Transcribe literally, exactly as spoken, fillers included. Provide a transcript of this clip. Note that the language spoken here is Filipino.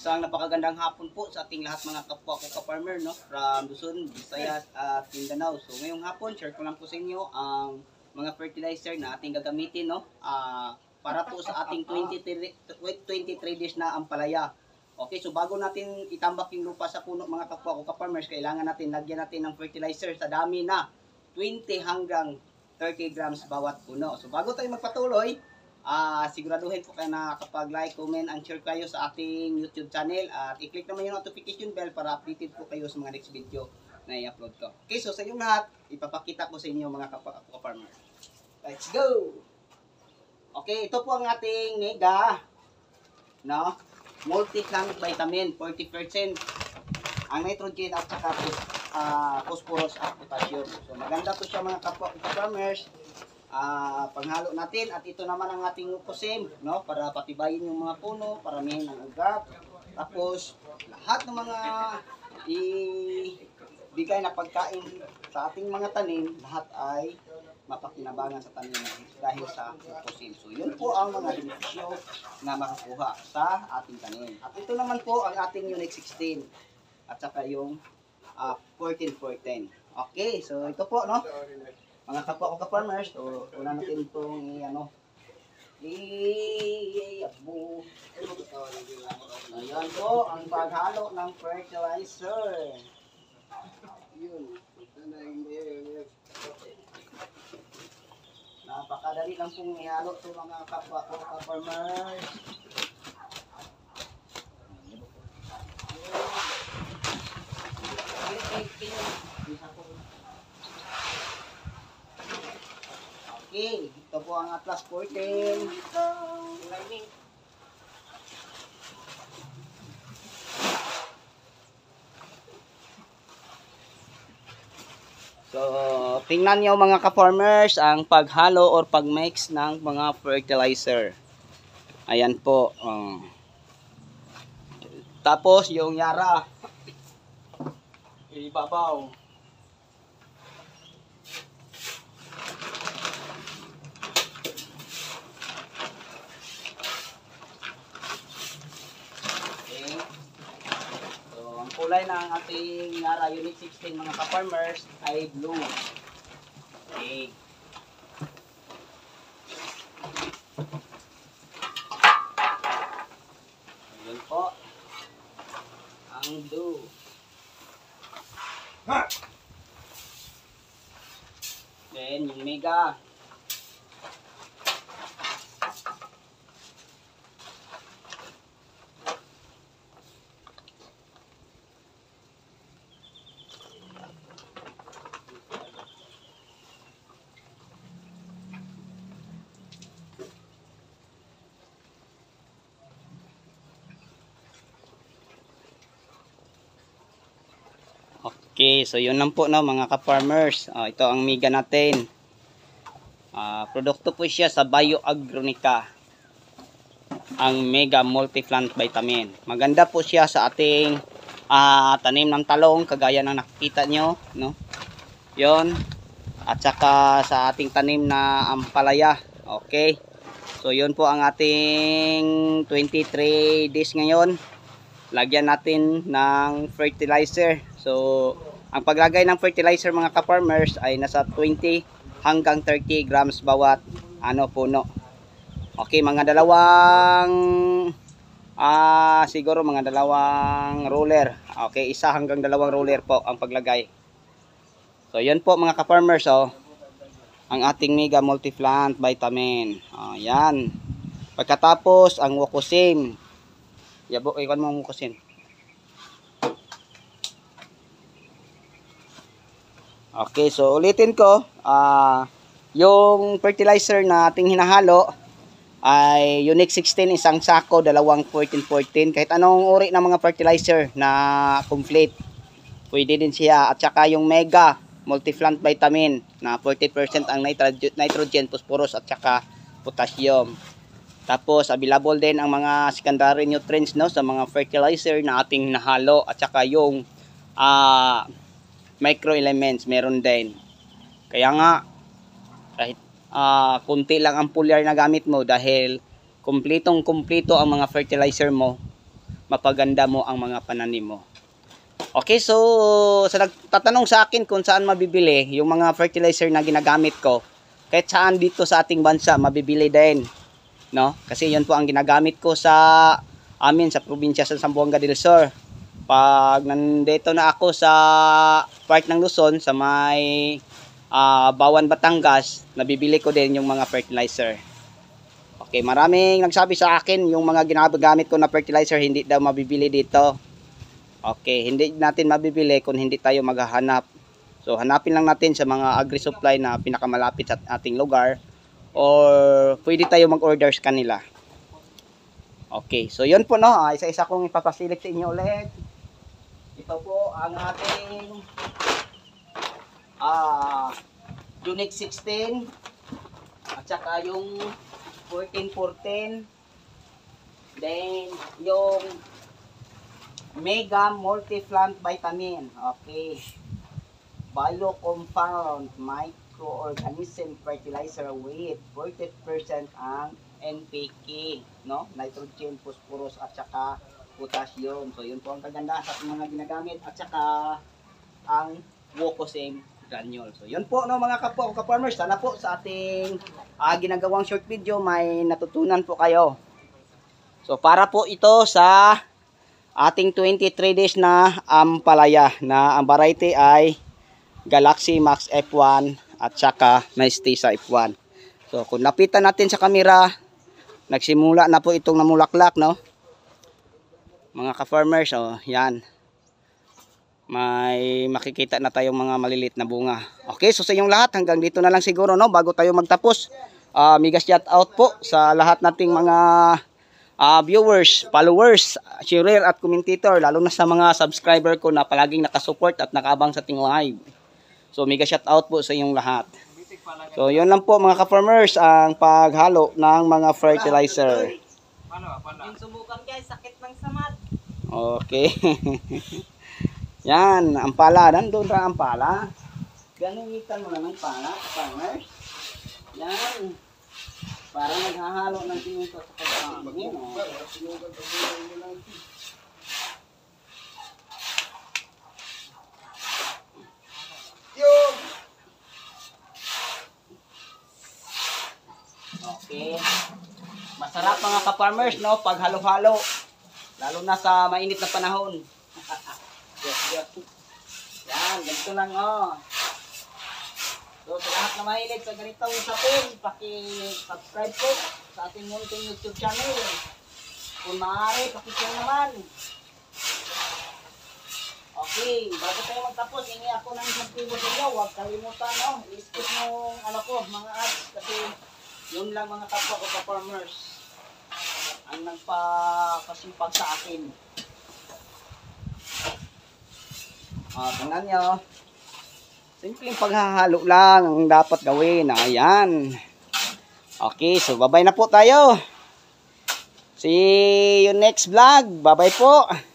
Isang napakagandang hapon po sa ating lahat mga kapwa ko ka-farmer, no? From Luzon, Visayas at Mindanao. So ngayong hapon, share ko lang po sa inyo ang mga fertilizer na ating gagamitin, no? Uh, para po sa ating twenty-three days na ampalaya. Okay, so bago natin itambak yung lupa sa puno mga kapwa ko ka-farmers, kailangan natin lagyan natin ng fertilizer sa dami na twenty hanggang thirty grams bawat puno. So bago tayo magpatuloy, Uh, siguraduhin po kayo na kapag like, comment, and share kayo sa ating YouTube channel at i-click naman yung notification bell para updated po kayo sa mga next video na i-upload ko. Okay, so sa inyong lahat, ipapakita ko sa inyo mga kapwa-farmer. Let's go! Okay, ito po ang ating mega, no? Multi-plant vitamin, forty percent ang nitrogen at saka uh, phosphorus at potassium. So maganda po siya mga kapwa-farmers. Uh, panghalo natin at ito naman ang ating mucosim, no, para patibayin yung mga puno, paramihin ng ugat. Tapos lahat ng mga ibigay na pagkain sa ating mga tanim, lahat ay mapakinabangan sa tanim dahil sa mucosim. So yun po ang mga benepisyo na makakuha sa ating tanim. At ito naman po ang ating Unique sixteen at saka yung uh, fourteen fourteen. Okay, so ito po, no, mga kapwa ko ka-farmers, so una natin itong i-ano, i-abo. Ayan po, ang paghalo ng fertilizer. Yun. Napakadali lang pong ihalo ito mga kapwa ko ka-farmers. Okay, ito po ang Atlas fourteen. So, tingnan niyo mga ka-farmers ang paghalo or pagmix ng mga fertilizer. Ayan po. Um, tapos yung yara. Ibabaw. Kulay ng ating Yara Unique sixteen mga ka-farmers ay blue. Okay. Ayan po ang blue. Then yung mega. Okay, so yun lang po no mga ka-farmers. Uh, ito ang mega natin. Uh, produkto po siya sa Bioagronica. Ang Mega Multi-Plant Vitamin. Maganda po siya sa ating uh, tanim ng talong kagaya ng nakikita nyo, no? Yon. At saka sa ating tanim na ampalaya. Okay. So yun po ang ating twenty-three days ngayon. Lagyan natin ng fertilizer. So, ang paglagay ng fertilizer mga ka-farmers ay nasa twenty hanggang thirty grams bawat ano puno. Okay, mga dalawang ah siguro mga dalawang roller. Okay, isa hanggang dalawang roller po ang paglagay. So, yun po mga ka-farmers, oh. Ang ating Mega Multi-Plant Vitamin. Oh, yan. Pagkatapos ang Wokosim. Yabo, ikon mo ang Wokosim. Okay, so ulitin ko, uh, yung fertilizer na ating hinahalo ay Unique sixteen, isang sako, dalawang fourteen fourteen. Kahit anong uri ng mga fertilizer na complete, pwede din siya. At saka yung Mega Multi-Plant Vitamin na forty percent ang nitrogen, phosphorus at saka potassium. Tapos available din ang mga secondary nutrients, no, sa mga fertilizer na ating nahalo. At saka yung ah uh, microelements meron din. Kaya nga kahit uh, kunti lang ang foliar na gamit mo dahil kumpletong kumpleto ang mga fertilizer mo, mapaganda mo ang mga pananim mo. Okay, so sa nagtatanong sa akin kung saan mabibili yung mga fertilizer na ginagamit ko, kahit saan dito sa ating bansa mabibili din, no? Kasi yun po ang ginagamit ko sa amin sa probinsya sa Zamboanga del Sur. Pag nandito na ako sa part ng Luzon sa may uh, Bawan, Batangas, nabibili ko din yung mga fertilizer. Okay, maraming nagsabi sa akin yung mga ginagamit ko na fertilizer hindi daw mabibili dito. Okay, hindi natin mabibili kung hindi tayo maghahanap. So hanapin lang natin sa mga agri-supply na pinakamalapit sa ating lugar or pwede tayo mag-order sa kanila. Okay, so yun po no, ah, isa-isa kong ipapasilik sa inyo ulit. Ito po ang ating ah, Unix sixteen at saka yung fourteen fourteen, then yung Mega Multi-Plant Vitamin. Okay. Bio Compound Microorganism Fertilizer with forty percent ang N P K, no? Nitrogen, phosphorus at saka potassium. So yun po ang kagandahan sa mga ginagamit at saka ang Wocosem granule. So yun po no mga kapwa ko ka-farmers, sana po sa ating uh, ginagawang short video may natutunan po kayo. So para po ito sa ating twenty-three days na ampalaya na ang variety ay Galaxy Max F one at saka Mestiza F one. So kung napitan natin sa kamera, nagsimula na po itong namulaklak, no? Mga ka-farmers, oh, yan. May makikita na tayong mga malilit na bunga. Okay, so sa inyong lahat, hanggang dito na lang siguro, no? Bago tayo magtapos, uh, mega shout out po sa lahat nating mga Uh, viewers, followers, sharer at commentator, lalo na sa mga subscriber ko na palaging nakasupport at nakaabang sa ating live. So mega shout out po sa inyong lahat. So yun lang po mga ka-farmers ang paghalo ng mga fertilizer. Yung sumukan guys, sakit ng samad. Okay. Yan, ang pala, nandun ra ang pala. Gamitan mo lang ng pala, farmers. Yan. Para naghahalo ng siminto sa pagkakangin. Oh. Okay. Masarap mga ka-farmers, no? Pag halo-halo. Lalo na sa mainit na panahon. Yes, yes. Yan, ganito lang, oh. So sa lahat na mahilig sa ganitong usapin, paki-subscribe po sa ating munting YouTube channel. Kung maaari, paki-share naman. Okay, bago tayo magtapos, hingi ako ng isang tibo sa inyo. Huwag kalimutan, no? I-skip nung ano ko, mga ads. Kasi yun lang mga kapwa ko ka-farmers ang nagpapasipag sa akin. Ah, tingnan nyo. Simpleng paghahalo lang ang dapat gawin. Ayan. Okay, so bye-bye na po tayo. See you next vlog. Bye-bye po.